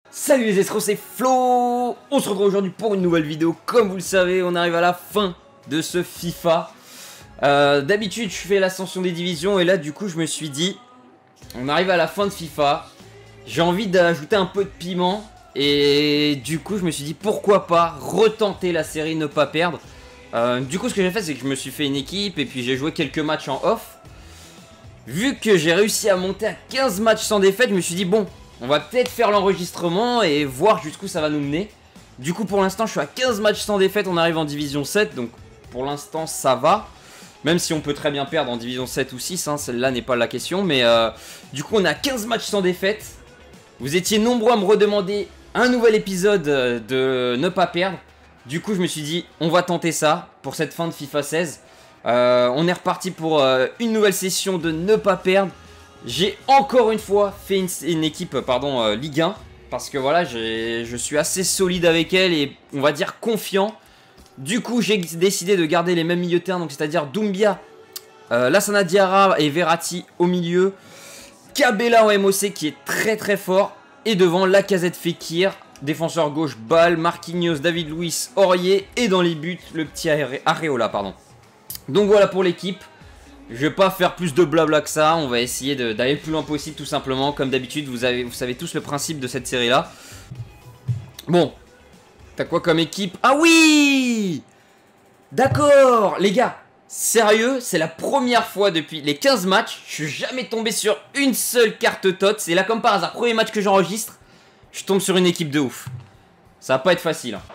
Salut les escrocs, c'est Flo. On se retrouve aujourd'hui pour une nouvelle vidéo. Comme vous le savez, on arrive à la fin de ce FIFA. D'habitude, je fais l'ascension des divisions et là, du coup, je me suis dit, on arrive à la fin de FIFA. J'ai envie d'ajouter un peu de piment et du coup, je me suis dit, pourquoi pas retenter la série, ne pas perdre. Du coup, ce que j'ai fait, c'est que je me suis fait une équipe et puis j'ai joué quelques matchs en off. Vu que j'ai réussi à monter à 15 matchs sans défaite, je me suis dit, bon, on va peut-être faire l'enregistrement et voir jusqu'où ça va nous mener. Du coup, pour l'instant, je suis à 15 matchs sans défaite. On arrive en division 7, donc pour l'instant, ça va. Même si on peut très bien perdre en division 7 ou 6, hein, celle-là n'est pas la question. Mais du coup, on a 15 matchs sans défaite. Vous étiez nombreux à me redemander un nouvel épisode de ne pas perdre. Du coup, je me suis dit, on va tenter ça pour cette fin de FIFA 16. On est reparti pour une nouvelle session de ne pas perdre. J'ai encore une fois fait une équipe Ligue 1 parce que voilà, je suis assez solide avec elle et on va dire confiant. Du coup, j'ai décidé de garder les mêmes milieux de terrain, donc c'est-à-dire Doumbia, Lassana Diarra et Verratti au milieu, Cabella en MOC qui est très très fort et devant Lacazette, Fekir, défenseur gauche Ball, Marquinhos, David Luiz, Aurier et dans les buts le petit Areola pardon. Donc voilà pour l'équipe. Je vais pas faire plus de blabla que ça, on va essayer d'aller le plus loin possible tout simplement. Comme d'habitude, vous savez tous le principe de cette série là. Bon, t'as quoi comme équipe? Ah oui! D'accord, les gars, sérieux, c'est la première fois depuis les 15 matchs, je suis jamais tombé sur une seule carte TOTS. C'est là comme par hasard, premier match que j'enregistre, je tombe sur une équipe de ouf. Ça va pas être facile hein.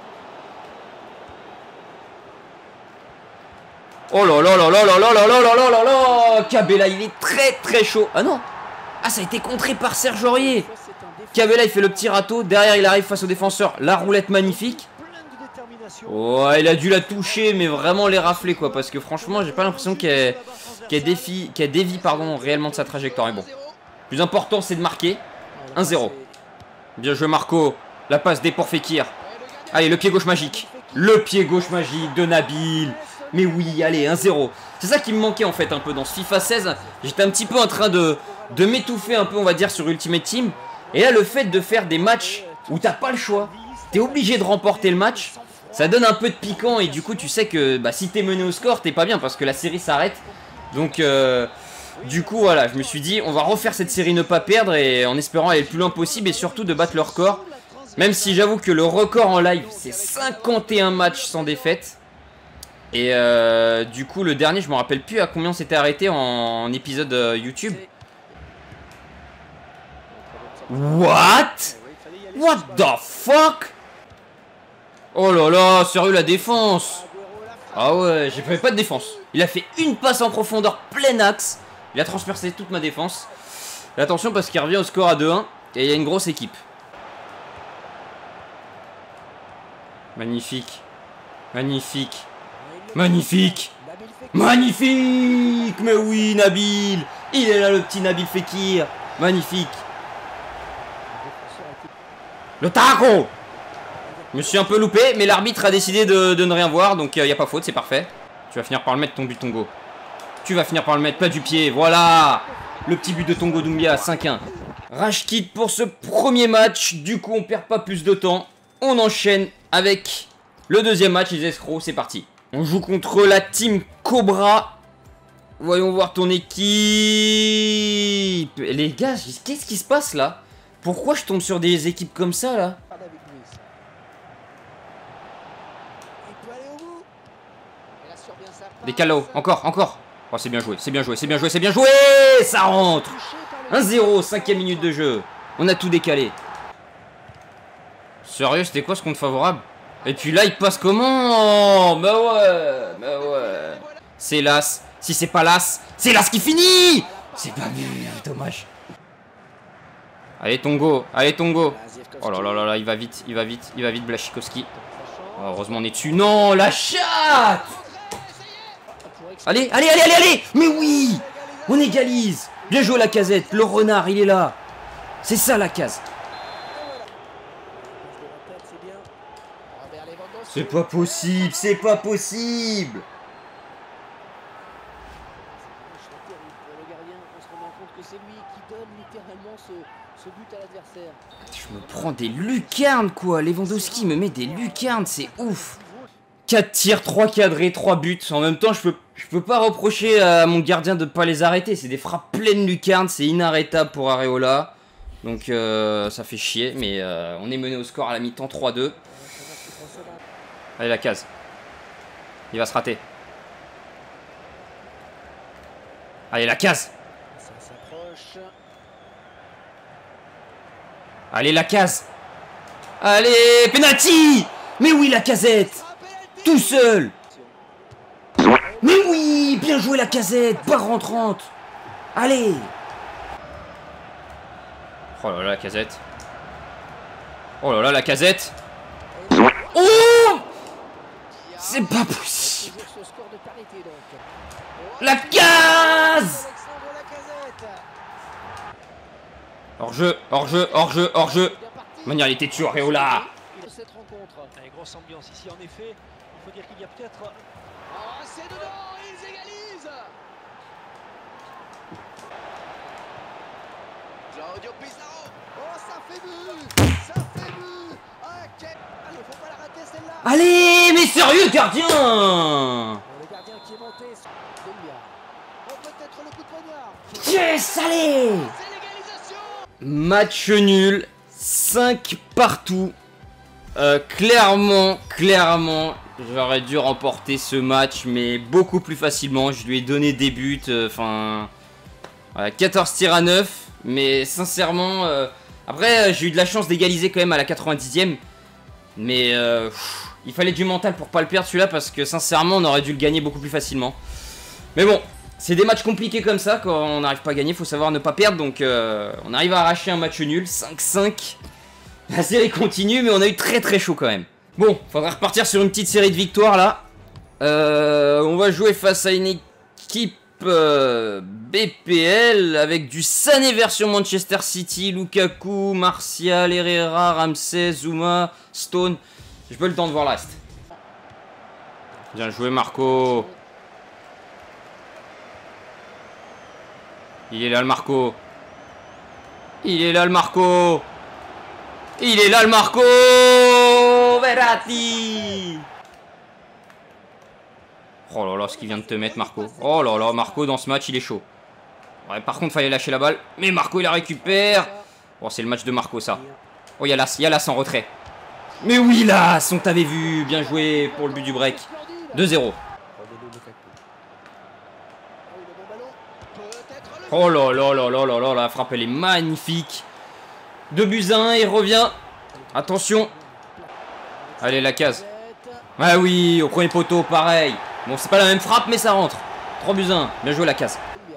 Oh là là là là là là là là là là là là. Cabella, il est très très chaud. Ah non. Ah, ça a été contré par Serge Aurier. Cabella, il fait le petit râteau. Derrière, il arrive face au défenseur. La roulette magnifique. Oh, il a dû la toucher, mais vraiment les rafler, quoi. Parce que franchement, j'ai pas l'impression qu'elle dévie réellement de sa trajectoire. Mais bon. Le plus important, c'est de marquer. 1-0. Bien joué, Marco. La passe des pour Fekir. Allez, le pied gauche magique. Le pied gauche magique de Nabil. Mais oui, allez, 1-0. C'est ça qui me manquait en fait un peu dans ce FIFA 16. J'étais un petit peu en train de m'étouffer un peu, on va dire, sur Ultimate Team. Et là, le fait de faire des matchs où t'as pas le choix, t'es obligé de remporter le match, ça donne un peu de piquant. Et du coup, tu sais que bah, si t'es mené au score, t'es pas bien parce que la série s'arrête. Donc, du coup, voilà, je me suis dit, on va refaire cette série ne pas perdre et en espérant aller le plus loin possible et surtout de battre le record. Même si j'avoue que le record en live, c'est 51 matchs sans défaite. Et du coup le dernier je me rappelle plus à combien on s'était arrêté en épisode YouTube. What the fuck? Oh là là, sérieux la défense? Ah ouais, j'ai pas de défense. Il a fait une passe en profondeur plein axe. Il a transpercé toute ma défense. Et attention parce qu'il revient au score à 2-1. Et il y a une grosse équipe. Magnifique. Magnifique. Magnifique. Magnifique. Mais oui, Nabil. Il est là, le petit Nabil Fekir. Magnifique. Le taco. Je me suis un peu loupé, mais l'arbitre a décidé de ne rien voir. Donc, il n'y a pas faute, c'est parfait. Tu vas finir par le mettre, ton but, Tongo. Tu vas finir par le mettre, plat du pied. Voilà. Le petit but de Tongo Doumbia, 5-1. Rage kit pour ce premier match. Du coup, on perd pas plus de temps. On enchaîne avec le deuxième match, les escrocs. C'est parti. On joue contre la team Cobra. Voyons voir ton équipe. Les gars, qu'est-ce qui se passe là? Pourquoi je tombe sur des équipes comme ça là? Des calots, encore. Oh, c'est bien joué, c'est bien joué, c'est bien joué, c'est bien joué. Ça rentre. 1-0, 5e minute de jeu. On a tout décalé. Sérieux, c'était quoi ce compte favorable? Et puis là, il passe comment? Bah ouais, bah ouais. C'est l'as. Si c'est pas l'as, c'est l'as qui finit. C'est pas vu, dommage. Allez, Tongo, allez, Tongo. Oh là là là là, il va vite, Blaszczykowski. Oh, heureusement, on est dessus. Non, la chatte. Allez. Mais oui. On égalise. Bien joué, Lacazette. Le renard, il est là. C'est ça, la case. C'est pas possible, c'est pas possible. Je me prend des lucarnes, quoi. Lewandowski me met des lucarnes, c'est ouf. 4 tirs, 3 cadrés, 3 buts. En même temps, je peux pas reprocher à mon gardien de pas les arrêter. C'est des frappes pleines lucarnes, c'est inarrêtable pour Areola. Donc ça fait chier, mais on est mené au score à la mi-temps 3-2. Allez, la case. Il va se rater. Allez, la case. Allez, la case. Allez, penalty. Mais oui, la casette. Tout seul. Mais oui, bien joué la casette. Barre rentrante. Allez. Oh là là, la casette. Oh là là, la casette. Oh, c'est pas possible. La case. Hors-jeu, hors-jeu, hors-jeu, hors-jeu. Manière, il était dessus, Areola. Cette rencontre. Une grosse ambiance ici, en effet. Il faut dire qu'il y a peut-être... Oh, c'est dedans, ils égalisent. Claudio Pizarro. Oh, ça fait but. Ça fait but. Ok. Allez, faut pas la rater celle-là. Allez, mais sérieux, gardien. Le gardien qui est monté. Delia. Oh, peut-être le coup de poignard. Yes, allez. Match nul, 5 partout. Clairement, j'aurais dû remporter ce match, mais beaucoup plus facilement. Je lui ai donné des buts, 14 tirs à 9. Mais sincèrement, après j'ai eu de la chance d'égaliser quand même à la 90e. Mais il fallait du mental pour pas le perdre celui-là, parce que sincèrement on aurait dû le gagner beaucoup plus facilement. Mais bon, c'est des matchs compliqués comme ça, quand on n'arrive pas à gagner, il faut savoir ne pas perdre. Donc on arrive à arracher un match nul, 5-5. La série continue, mais on a eu très chaud quand même. Bon, faudra repartir sur une petite série de victoires là. On va jouer face à une équipe BPL avec du Sané version Manchester City, Lukaku, Martial, Herrera, Ramsey, Zuma, Stone. J'ai pas eu le temps de voir le reste. Bien joué Marco. Il est là le Marco. Il est là le Marco. Il est là le Marco. Verratti. Oh là là, ce qu'il vient de te mettre Marco. Oh là là, Marco dans ce match il est chaud. Ouais, par contre fallait lâcher la balle. Mais Marco il la récupère. Oh, c'est le match de Marco ça. Oh, il y a Las en retrait. Mais oui Las, on t'avait vu. Bien joué pour le but du break. 2-0. Oh là là là là là là, la frappe elle est magnifique. 2 buts à 1, il revient. Attention. Allez, la case. Ah oui, au premier poteau, pareil. Bon, c'est pas la même frappe, mais ça rentre. 3 buts à 1. Bien joué, la case.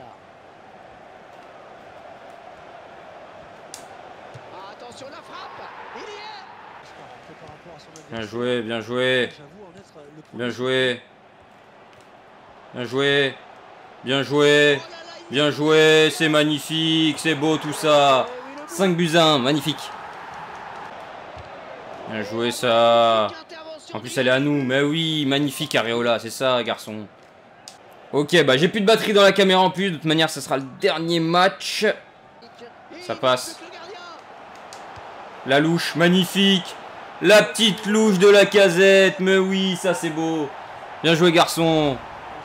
Bien joué, bien joué. Bien joué. Bien joué. Bien joué. Bien joué, c'est magnifique, c'est beau tout ça. 5 buts à 1, magnifique. Bien joué ça. En plus elle est à nous, mais oui, magnifique Areola, c'est ça garçon. Ok, bah j'ai plus de batterie dans la caméra en plus, de toute manière ça sera le dernier match. Ça passe. La louche, magnifique. La petite louche de la casette, mais oui, ça c'est beau. Bien joué garçon.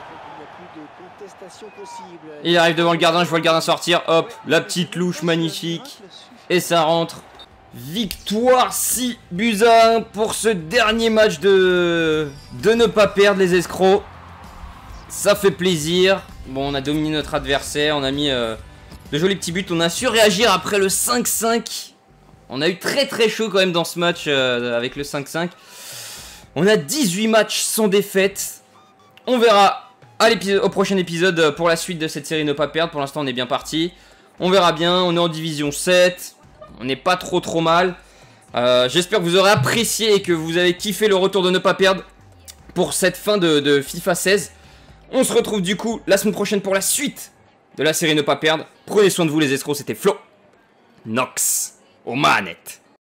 Il arrive devant le gardien, je vois le gardien sortir. Hop, la petite louche magnifique. Et ça rentre. Victoire 6 buts à 1 pour ce dernier match de ne pas perdre les escrocs. Ça fait plaisir. Bon, on a dominé notre adversaire. On a mis de jolis petits buts. On a su réagir après le 5-5. On a eu très chaud quand même dans ce match avec le 5-5. On a 18 matchs sans défaite. On verra au prochain épisode pour la suite de cette série ne pas perdre. Pour l'instant on est bien parti. On verra bien, on est en division 7. On n'est pas trop mal. J'espère que vous aurez apprécié et que vous avez kiffé le retour de ne pas perdre pour cette fin de FIFA 16. On se retrouve du coup la semaine prochaine pour la suite de la série ne pas perdre. Prenez soin de vous les escrocs, c'était Flo Nox aux manettes.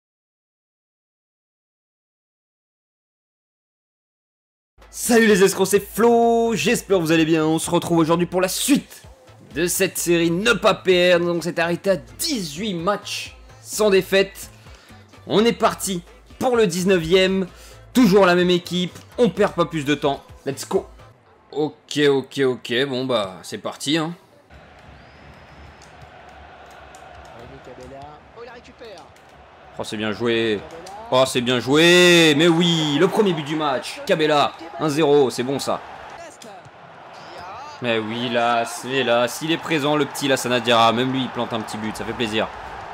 Salut les escrocs, c'est Flo, j'espère que vous allez bien. On se retrouve aujourd'hui pour la suite de cette série ne pas perdre. Donc c'est arrêté à 18 matchs sans défaite. On est parti pour le 19e. Toujours la même équipe. On perd pas plus de temps. Let's go. Ok. Bon, bah, c'est parti, hein. Oh, c'est bien joué. Oh, c'est bien joué. Mais oui, le premier but du match. Cabella, 1-0. C'est bon, ça. Mais oui, là, c'est là. S'il est présent, le petit Lassana Diarra, même lui, il plante un petit but. Ça fait plaisir.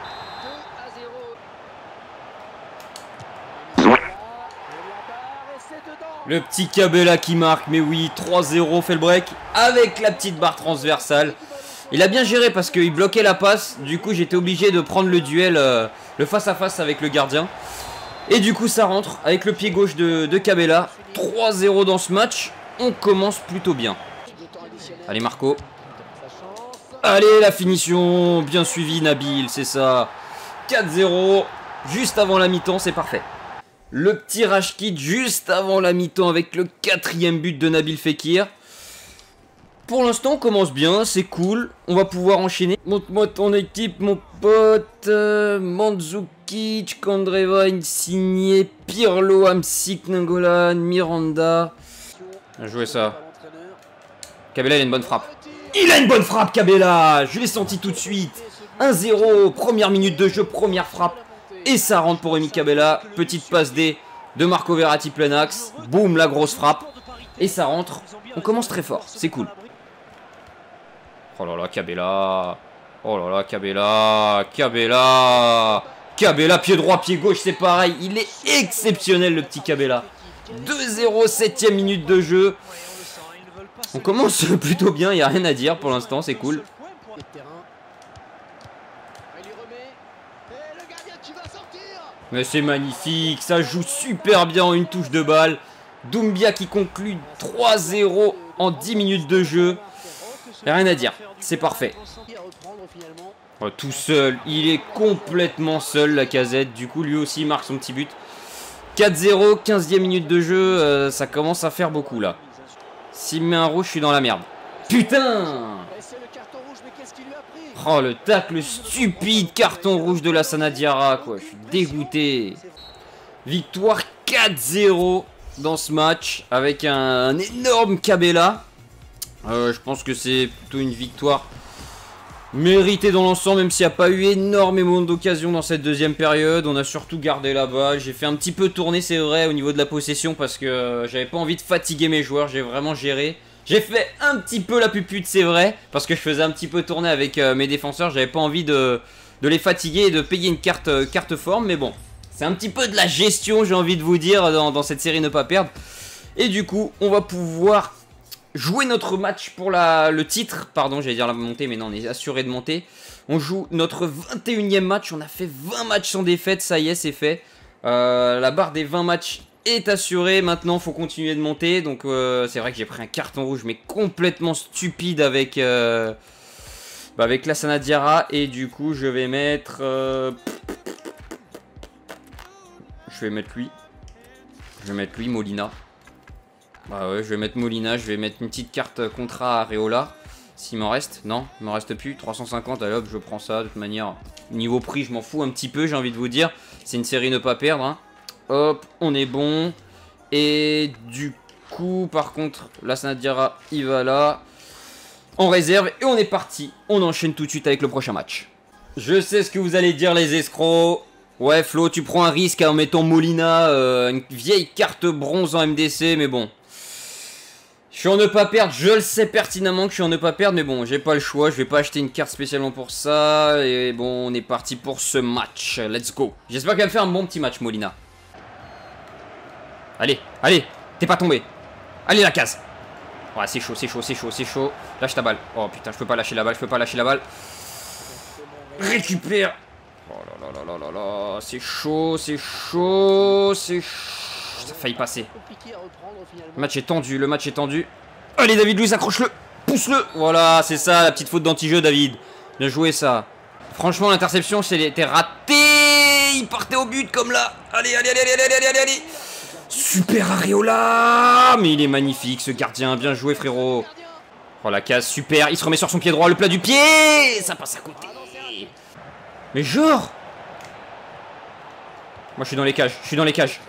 Le petit Cabella qui marque. Mais oui, 3-0, fait le break. Avec la petite barre transversale. Il a bien géré parce qu'il bloquait la passe. Du coup, j'étais obligé de prendre le duel, le face-à-face avec le gardien. Et du coup, ça rentre avec le pied gauche de Cabella. 3-0 dans ce match. On commence plutôt bien. Allez, Marco. Allez, la finition. Bien suivi, Nabil, c'est ça. 4-0. Juste avant la mi-temps, c'est parfait. Le petit Rashkid juste avant la mi-temps avec le 4e but de Nabil Fekir. Pour l'instant, on commence bien, c'est cool. On va pouvoir enchaîner. Montre-moi ton équipe, mon pote. Mandzukic, Kandreva, Insigne, Pirlo, Hamsik, Nangolan, Miranda. Bien joué ça. Cabella, il a une bonne frappe. Il a une bonne frappe, Cabella. Je l'ai senti tout de suite. 1-0, première minute de jeu, première frappe. Et ça rentre pour Rémi Cabella. Petite passe D de Marco Verratti plein axe. Boum, la grosse frappe. Et ça rentre. On commence très fort, c'est cool. Oh là là, Cabella. Oh là là, Cabella. Cabella, pied droit, pied gauche, c'est pareil. Il est exceptionnel, le petit Cabella. 2-0, 7e minute de jeu. On commence plutôt bien, il n'y a rien à dire pour l'instant, c'est cool. Mais c'est magnifique, ça joue super bien en une touche de balle. Doumbia qui conclut 3-0 en 10 minutes de jeu. Il n'y a rien à dire, c'est parfait. Oh, tout seul, il est complètement seul, la Casette. Du coup, lui aussi marque son petit but. 4-0, 15e minute de jeu, ça commence à faire beaucoup là. S'il me met un rouge, je suis dans la merde. Putain! Oh, le tacle stupide, carton rouge de Lassana Diarra, quoi. Je suis dégoûté. Victoire 4-0 dans ce match, avec un énorme Cabella. Je pense que c'est plutôt une victoire méritée dans l'ensemble, même s'il n'y a pas eu énormément d'occasions dans cette deuxième période. On a surtout gardé la balle. J'ai fait un petit peu tourner, c'est vrai, au niveau de la possession, parce que j'avais pas envie de fatiguer mes joueurs. J'ai vraiment géré. J'ai fait un petit peu la pupute, c'est vrai, parce que je faisais un petit peu tourner avec mes défenseurs. J'avais pas envie de les fatiguer et de payer une carte forme, mais bon. C'est un petit peu de la gestion, j'ai envie de vous dire, dans cette série ne pas perdre. Et du coup, on va pouvoir jouer notre match pour le titre. Pardon, j'allais dire la montée, mais non, on est assuré de monter. On joue notre 21e match. On a fait 20 matchs sans défaite, ça y est, c'est fait. La barre des 20 matchs est assurée. Maintenant, il faut continuer de monter. Donc, c'est vrai que j'ai pris un carton rouge, mais complètement stupide avec Lassana Diarra. Et du coup, je vais mettre... Je vais mettre lui. Je vais mettre lui, Molina. Bah ouais, je vais mettre Molina, je vais mettre une petite carte contrat à Areola. S'il m'en reste, non, il m'en reste plus. 350, allez hop, je prends ça. De toute manière, niveau prix, je m'en fous un petit peu, j'ai envie de vous dire. C'est une série ne pas perdre. Hein. Hop, on est bon. Et du coup, par contre, Lassana Diarra, il va là. En réserve, et on est parti. On enchaîne tout de suite avec le prochain match. Je sais ce que vous allez dire, les escrocs. Ouais, Flo, tu prends un risque en mettant Molina, une vieille carte bronze en MDC, mais bon. Je suis en ne pas perdre, je le sais pertinemment que je suis en ne pas perdre, mais bon, j'ai pas le choix, je vais pas acheter une carte spécialement pour ça, et bon, on est parti pour ce match, let's go. J'espère qu'elle va me faire un bon petit match, Molina. Allez, allez, t'es pas tombé. Allez, la case. Ouais, c'est chaud, c'est chaud, c'est chaud, c'est chaud. Lâche ta balle. Oh putain, je peux pas lâcher la balle, je peux pas lâcher la balle. Récupère. Oh là là là là là là, c'est chaud, c'est chaud, c'est chaud. Ça a failli passer. Le match est tendu, le match est tendu. Allez David Luiz, accroche-le, pousse-le. Voilà, c'est ça, la petite faute d'anti-jeu, David. Bien joué ça. Franchement, l'interception, c'était raté. Il partait au but comme là. Allez, allez, allez, allez, allez, allez, allez. Super Areola. Mais il est magnifique ce gardien, bien joué frérot. Oh la case, super, il se remet sur son pied droit, le plat du pied. Ça passe à côté. Mais genre. Moi, je suis dans les cages. Je suis dans les cages.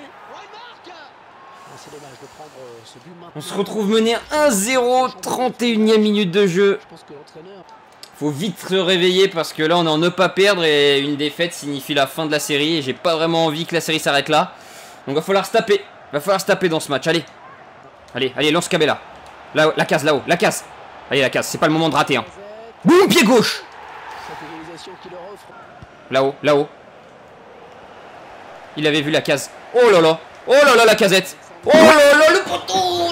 On se retrouve mené 1-0, 31e minute de jeu. Faut vite se réveiller parce que là on est en ne pas perdre et une défaite signifie la fin de la série et j'ai pas vraiment envie que la série s'arrête là. Donc va falloir se taper. Va falloir se taper dans ce match. Allez. Allez, allez, lance Cabella. Là, la case là-haut, la case. Allez, la case, c'est pas le moment de rater. Hein. Boum, pied gauche. Là-haut, là-haut. Il avait vu la case. Oh là là. Oh là là, la casette. Oh là là, le poteau.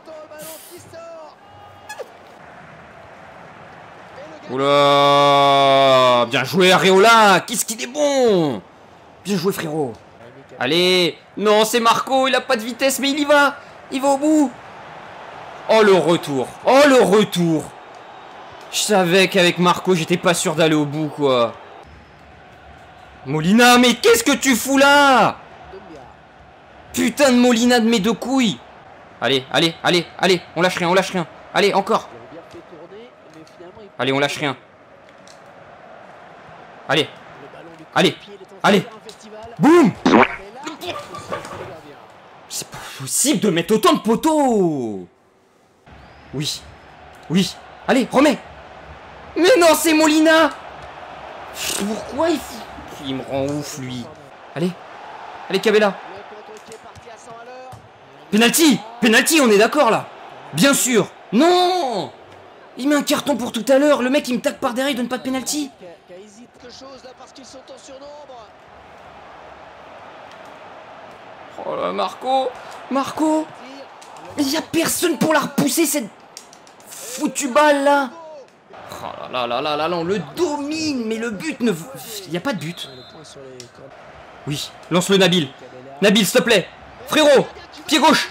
Oula. Bien joué, Areola. Qu'est-ce qu'il est bon. Bien joué, frérot. Allez. Non, c'est Marco. Il a pas de vitesse, mais il y va. Il va au bout. Oh, le retour. Oh, le retour. Je savais qu'avec Marco, j'étais pas sûr d'aller au bout, quoi. Molina, mais qu'est-ce que tu fous là? Putain de Molina de mes deux couilles. Allez, allez, allez, allez. On lâche rien, on lâche rien. Allez, encore. Allez, on lâche rien. Allez. Allez. Allez. Boum. C'est pas possible de mettre autant de poteaux. Oui. Oui. Allez, remets. Mais non, c'est Molina. Pourquoi il me rend ouf, lui. Allez. Allez, Cabella. Penalty. Penalty, on est d'accord, là. Bien sûr. Non. Il met un carton pour tout à l'heure. Le mec, il me tape par derrière, il donne pas de penalty. Oh là, Marco. Marco. Il y a personne pour la repousser, cette foutue balle, là. Oh là là là là là, on le domine. Mais le but ne... Il n'y a pas de but. Oui, lance-le, Nabil. Nabil, s'il te plaît. Frérot, pied gauche.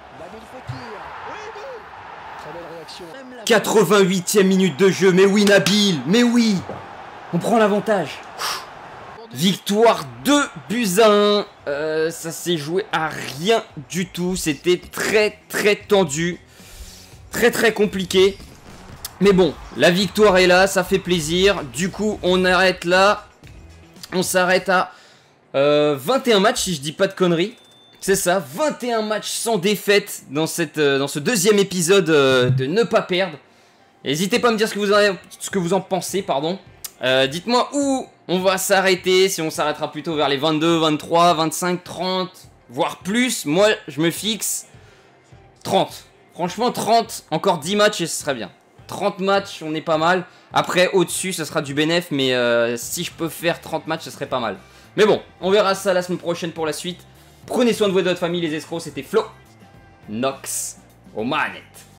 88e minute de jeu, mais oui Nabil, mais oui. On prend l'avantage. Victoire 2-1. Ça s'est joué à rien du tout. C'était très très tendu. Très très compliqué. Mais bon, la victoire est là, ça fait plaisir. Du coup, on arrête là. On s'arrête à 21 matchs, si je dis pas de conneries. C'est ça, 21 matchs sans défaite dans ce deuxième épisode de Ne Pas Perdre. N'hésitez pas à me dire ce que vous en pensez, pardon. Dites-moi où on va s'arrêter, si on s'arrêtera plutôt vers les 22, 23, 25, 30, voire plus. Moi, je me fixe 30. Franchement, 30, encore 10 matchs et ce serait bien. 30 matchs, on est pas mal. Après, au-dessus, ce sera du bénéf, mais si je peux faire 30 matchs, ce serait pas mal. Mais bon, on verra ça la semaine prochaine pour la suite. Prenez soin de votre famille, les escrocs. C'était Flo Nox aux manettes.